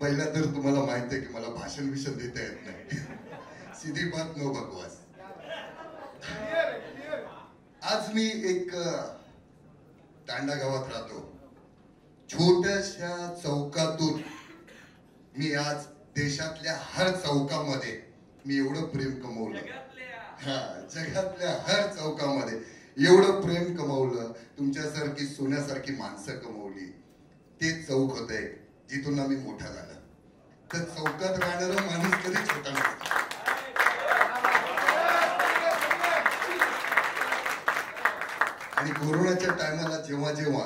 पहिला तर तुम्हाला माहित आहे की मला भाषण विषण देता येत नाही. सीधी बात नो बकवास. आज मी एक तांडा गावात राहतो. छोट्याशा चौकातून मी आज देशातल्या हर चौकामध्ये मी एवढं प्रेम कमवलं. जगातल्या हर चौकामध्ये एवढं प्रेम कमवलं. तुमच्यासारखी सोन्यासारखी माणसं कमवली. ते चौक होते जिथून आम्ही मोठा झाला. तर चौकात राहणारा माणूस कधी छोटा नसतो. आणि कोरोनाच्या टायमाला जेव्हा जेव्हा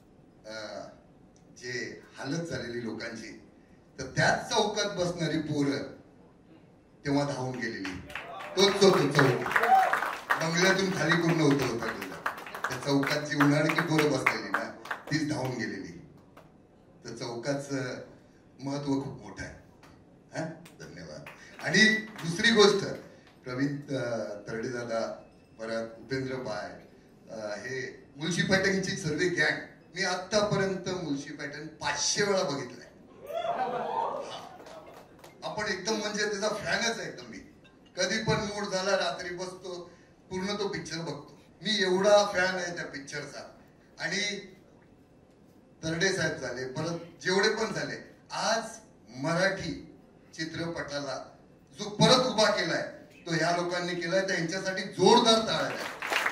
जे हालत झालेली लोकांची, तर त्याच चौकात बसणारी पोरं तेव्हा धावून गेलेली. तोच चौक बंगल्यातून खाली पूर्ण होता त्या चौकात जी उन्हाळी पोरं बसलेली ना, तीच धावून गेलेली. तर चौकाचं महत्व खूप मोठं आहे. धन्यवाद. आणि दुसरी गोष्ट, प्रवीण तरडे दादा, परत उपेंद्र बाय, हे मुळशी पॅटर्नची सर्व गँग, मी आतापर्यंत मुळशी पॅटर्न 500 वेळा बघितलाय. आपण एकदम म्हणजे त्याचा फॅनच आहे एकदम. मी कधी पण मूड झाला रात्री बसतो, पूर्ण तो पिक्चर बघतो. मी एवढा फॅन आहे त्या पिक्चरचा. आणि तरडे साहेब झाले, परत जेवढे पण झाले, आज मराठी चित्रपटाला जो परत उभा केलाय तो ह्या लोकांनी केलाय. त्यांच्यासाठी जोरदार टाळ्या द्या.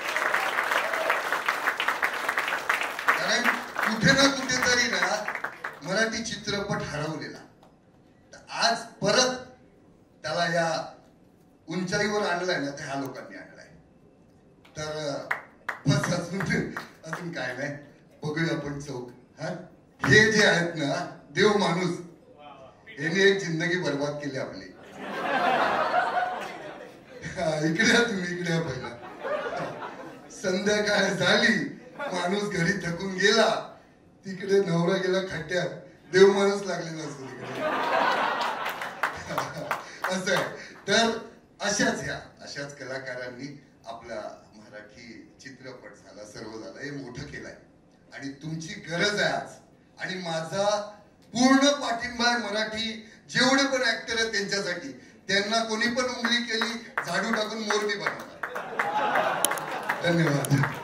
कारण कुठे ना कुठेतरी ना मराठी चित्रपट हरवलेला, आज परत त्याला या उंचाईवर आणलाय ना, त्या ह्या लोकांनी आणलाय. तर बस अजून काय नाही. बघूया आपण चौक. हे जे आहेत ना देव माणूस, यांनी एक जिंदगी बर्बाद केली आपली. इकडे तुम्ही इकडे पहिला. संध्याकाळ झाली, माणूस घरी थकून गेला, तिकडे नवरा गेला खड्ड्यात, देव माणूस लागलेला असतो तिकडे. असं आहे. तर अशाच कलाकारांनी आपला मराठी चित्रपट झाला, सर्व झालं, हे मोठं केलंय. आणि तुमची गरज आहे आज. आणि माझा पूर्ण पाठिंबा आहे मराठी जेवढे पण ऍक्टर आहेत त्यांच्यासाठी. त्यांना कोणी पण उंगली केली, झाडू टाकून मोरबी बनवणार. धन्यवाद.